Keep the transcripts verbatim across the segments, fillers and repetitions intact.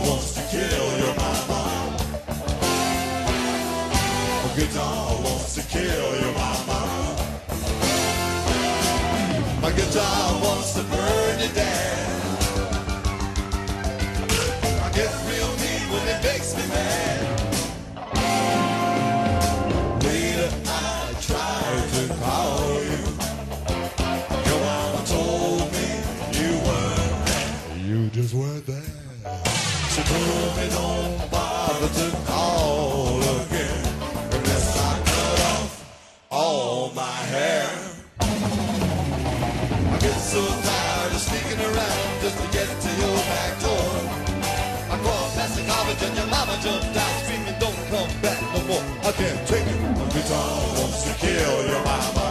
wants to kill your mama. My guitar wants to kill your mama. My guitar wants to burn you down. I get real mean when it makes me mad. Later I tried to call you. Your mama told me you weren't there. You just weren't there. She told me don't bother to call again unless I cut off all my hair. I get so tired of sneaking around just to get to your back door. I crawled past the garbage and your mama jumped out screaming, don't come back no more. I can't take it. My guitar wants to kill your mama.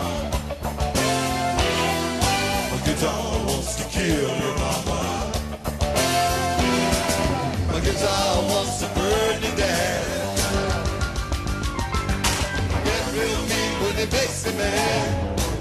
My guitar wants to kill your mama. My guitar wants to burn you down. I get real mean when it makes me mad.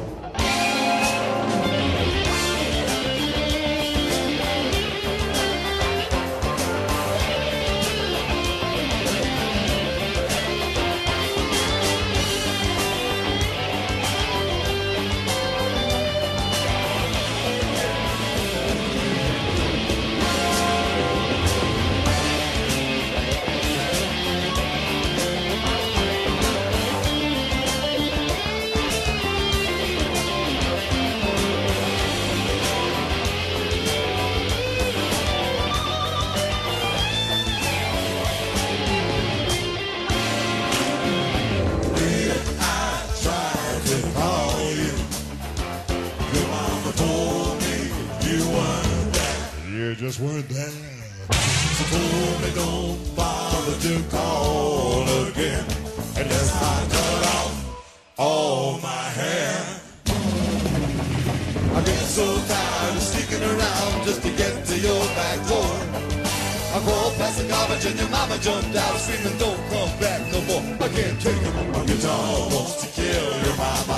You just weren't there. She told me don't bother to call again unless I cut off all my hair. I get so tired of sneaking around just to get to your back door. I crawled past the garbage and your mama jumped out screaming don't come back no more. I can't take it. My guitar wants to kill your mama.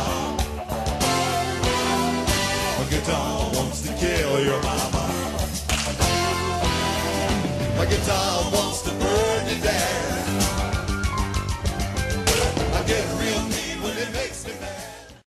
My guitar wants to kill your mama. My guitar wants